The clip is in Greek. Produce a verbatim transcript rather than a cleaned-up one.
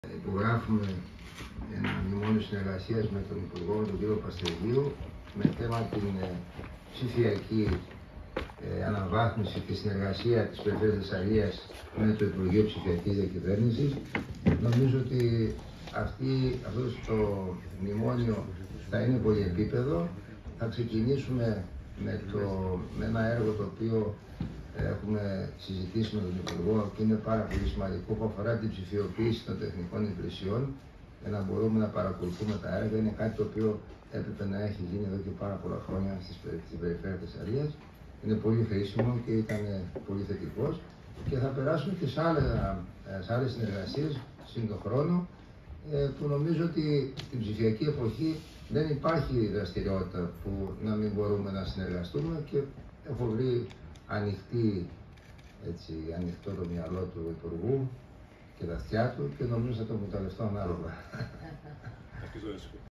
Υπογράφουμε ένα μνημόνιο συνεργασίας με τον Υπουργό, τον κύριο Παστεριού, με θέμα την ψηφιακή ε, αναβάθμιση και συνεργασία της Περιφέρειας Θεσσαλίας με το Υπουργείο Ψηφιακής Διακυβέρνησης. Νομίζω ότι αυτή, αυτό το μνημόνιο θα είναι πολυεπίπεδο. Θα ξεκινήσουμε με, το, με ένα έργο το οποίο έχουμε συζητήσει με τον Υπουργό και είναι πάρα πολύ σημαντικό, που αφορά την ψηφιοποίηση των τεχνικών υπηρεσιών για να μπορούμε να παρακολουθούμε τα έργα. Είναι κάτι το οποίο έπρεπε να έχει γίνει εδώ και πάρα πολλά χρόνια στην Περιφέρεια Θεσσαλίας. Είναι πολύ χρήσιμο και ήταν πολύ θετικός και θα περάσουμε και σε, άλλα, σε άλλες συνεργασίες σύν τον χρόνο, που νομίζω ότι στην ψηφιακή εποχή δεν υπάρχει δραστηριότητα που να μην μπορούμε να συνεργαστούμε, και έχω βρει ανοιχτή, έτσι, ανοιχτό το μυαλό του Υπουργού και τα αυτιά του, και νομίζω θα το εκμεταλλευτώ ανάλογα.